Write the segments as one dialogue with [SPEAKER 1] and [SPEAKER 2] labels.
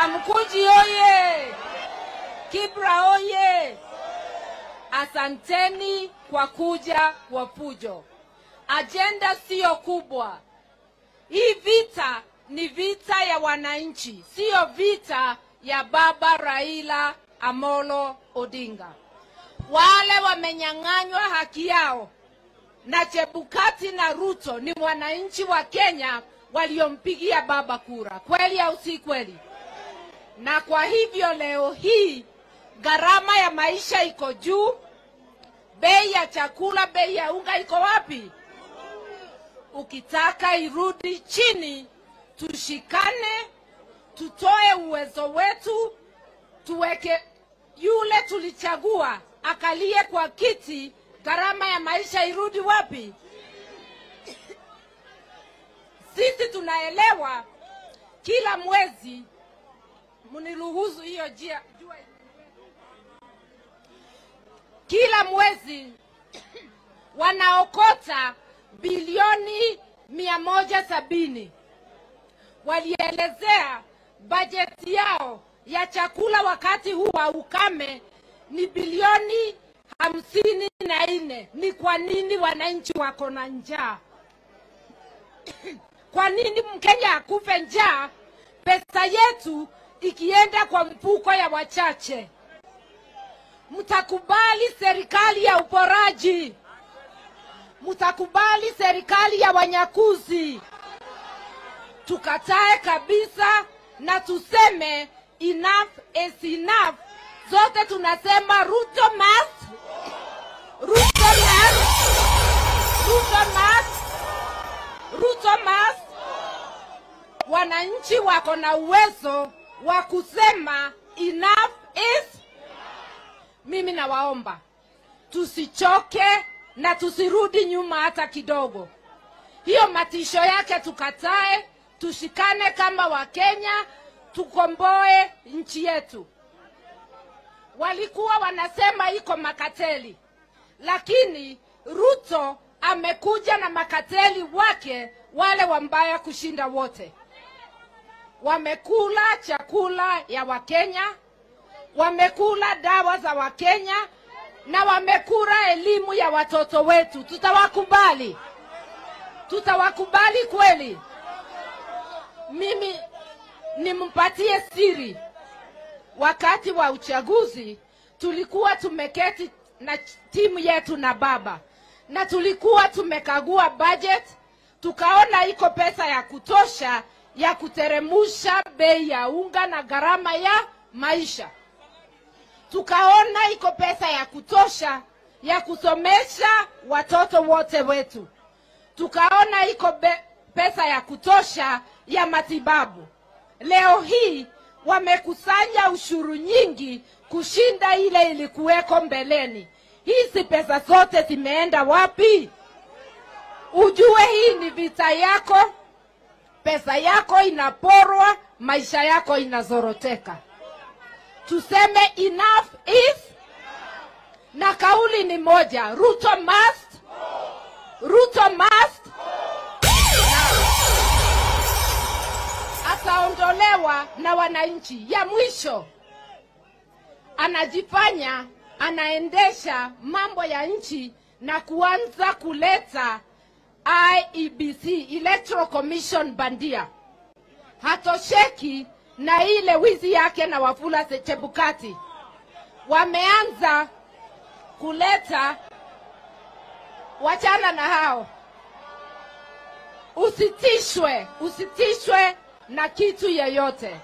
[SPEAKER 1] Kamkuji oye! Kibra oye! Asanteni kwa kuja kwa fujo. Agenda sio kubwa. Hii vita ni vita ya wananchi, sio vita ya baba Raila Amolo Odinga. Wale wamenyang'anywa haki yao na Chebukati na Ruto ni wananchi wa Kenya waliompigia baba kura. Kweli au si kweli? Na kwa hivyo leo hii gharama ya maisha iko juu, bei ya chakula, bei ya unga iko wapi? Ukitaka irudi chini, tushikane, tutoe uwezo wetu, tuweke yule tulichagua akalie kwa kiti, gharama ya maisha irudi wapi? Sisi tunaelewa kila mwezi, muniruhusu hiyo jua, kila mwezi wanaokota bilioni 170. Walielezea bajeti yao ya chakula wakati huu wa ukame ni bilioni 54. Ni kwa nini wananchi wako na njaa? Kwa nini Mkenya akufe njaa, pesa yetu ikienda kwa mfuko ya wachache? Mtakubali serikali ya uporaji? Mtakubali serikali ya wanyakuzi? Tukatae kabisa na tuseme enough is enough. Zote tunasema Ruto must, Ruto must, Ruto must, Ruto must. Wananchi wako na uwezo wa kusema enough is. Mimi nawaomba tusichoke na tusirudi nyuma hata kidogo. Hiyo matisho yake tukatae, tushikane kama Wakenya, tukomboe nchi yetu. Walikuwa wanasema iko makateli, lakini Ruto amekuja na makateli wake wale wambaya kushinda wote. Wamekula chakula ya Wakenya, wamekula dawa za Wakenya, na wamekula elimu ya watoto wetu. Tutawakubali? Tutawakubali kweli? Mimi nimpatie siri. Wakati wa uchaguzi tulikuwa tumeketi na timu yetu na baba, na tulikuwa tumekagua budget, tukaona iko pesa ya kutosha ya kuteremusha bei ya unga na gharama ya maisha. Tukaona iko pesa ya kutosha ya kusomesha watoto wote wetu. Tukaona iko pesa ya kutosha ya matibabu. Leo hii wamekusanya ushuru nyingi kushinda ile ilikuweko mbeleni. Hizi pesa zote zimeenda wapi? Ujue hii ni vita yako. Pesa yako inaporwa, maisha yako inazoroteka. Tuseme enough is, na kauli ni moja, Ruto must, Ruto must. Ataondolewa na wananchi. Ya mwisho, anajifanya anaendesha mambo ya nchi na kuanza kuleta IEBC, Electoral Commission bandia. Hatosheki na ile wizi yake na Wafula Chebukati. Wameanza kuleta, wachana na hao. Usitishwe na kitu yeyote.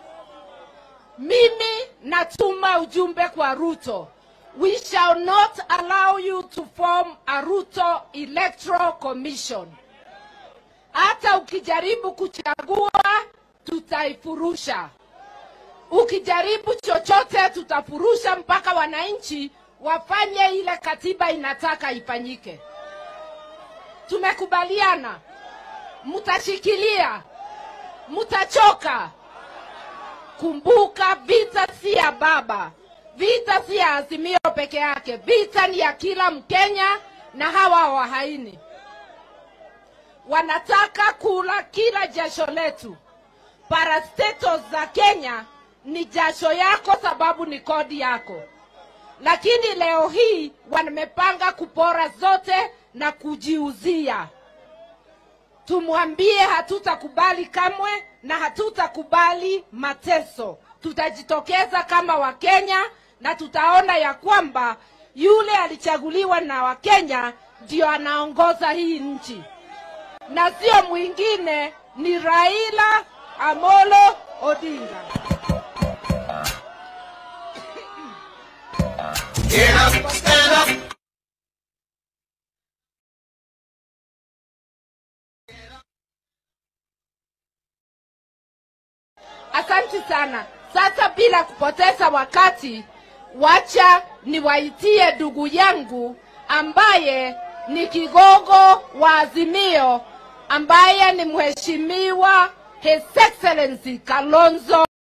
[SPEAKER 1] Mimi natuma ujumbe kwa Ruto. We shall not allow you to form a Ruto Electoral Commission. Hata ukijaribu kuchagua, tutaifurusha. Ukijaribu chochote, tutafurusha mpaka wananchi wafanye ile katiba inataka ifanyike. Tumekubaliana? Mutashikilia? Mutachoka? Kumbuka, vita si ya baba. Vita si ya Azimio peke yake. Vita ni ya kila Mkenya na hawa wahaini. Wanataka kula kila jasho letu. parastatos za Kenya ni jasho yako, sababu ni kodi yako. Lakini leo hii wamepanga kupora zote na kujiuzia. Tumwambie hatutakubali kamwe na hatutakubali mateso. Tutajitokeza kama Wakenya na tutaona ya kwamba yule alichaguliwa na Wakenya ndio anaongoza hii nchi. Na sio mwingine, ni Raila Amolo Odinga.
[SPEAKER 2] Get up, stand up.
[SPEAKER 1] Asante sana. Sasa bila kupoteza wakati, wacha niwaitie ndugu yangu ambaye ni kigogo wa Azimio, ambaye ni Mheshimiwa His Excellency Kalonzo